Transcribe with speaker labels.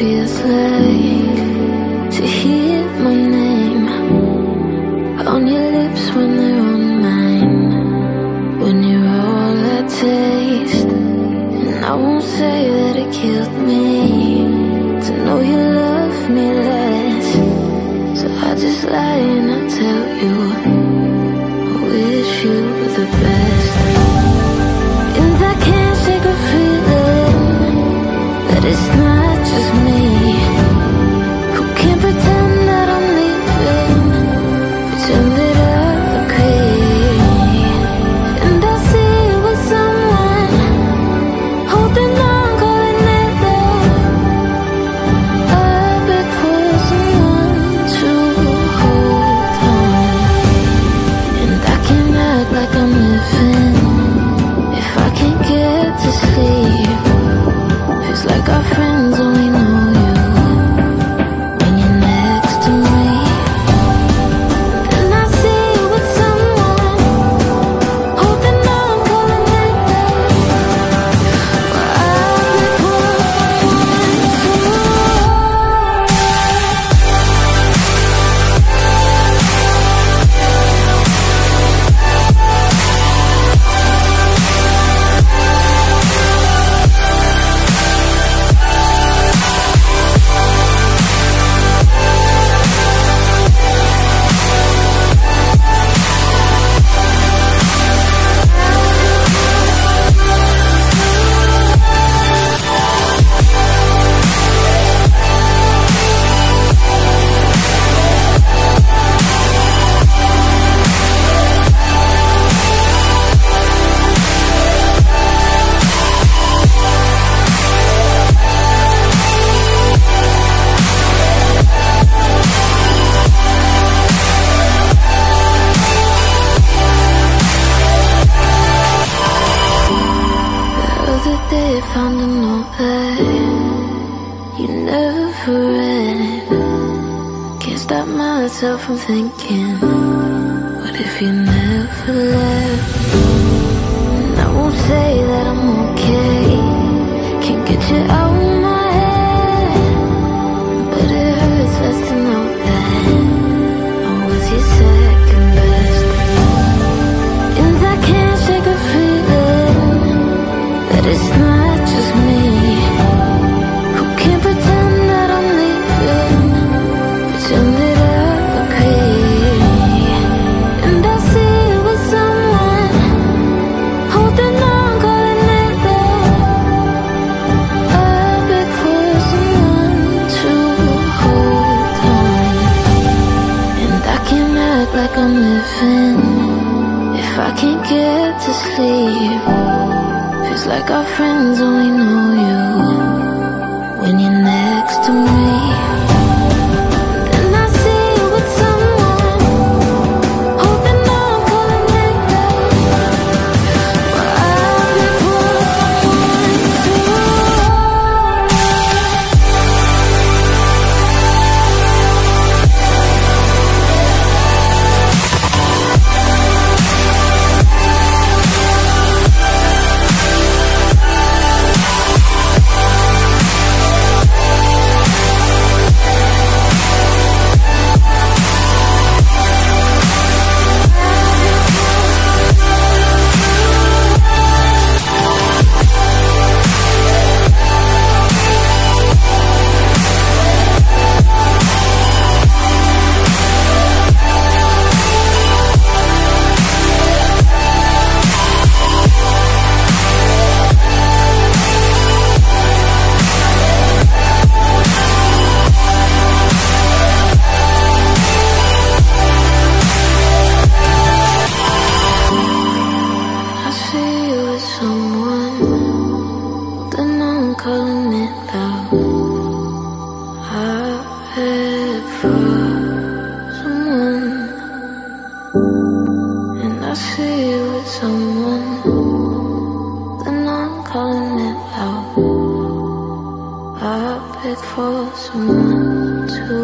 Speaker 1: feels like to hear my name on your lips when they're on mine, when you're all I taste. And I won't say that it killed me to know you love me less, so I just lie and I tell you I wish you the best. And I can't shake a feeling that it's not just me who can't pretend that I'm leaving, pretend that I agree. And I see you with someone, holding on, calling it love. I beg for someone to hold on, and I can act like I'm living if I can't get to sleep. Feels like our friends only know you when you're next to me. Then I see you with someone, holding on, calling it love. Well, I've been found a note that you never read. Can't stop myself from thinking, what if you never left? And I won't say that I'm okay, can't get you out of my head, but it hurts less to know that I was your second best. And I can't shake a feeling that it's not just me who can't pretend that I'm leaving, pretend that I agree. And I see you with someone, holding on, calling it love. I beg for someone to hold on, and I can act like I'm living if I can't get to sleep. Feels like our friends only know you when you're next to me. Then I see you with someone, holding on, calling it love. Well, I've been calling it love. I've had for someone, and I see you with someone, then I'm calling it love. I beg for someone to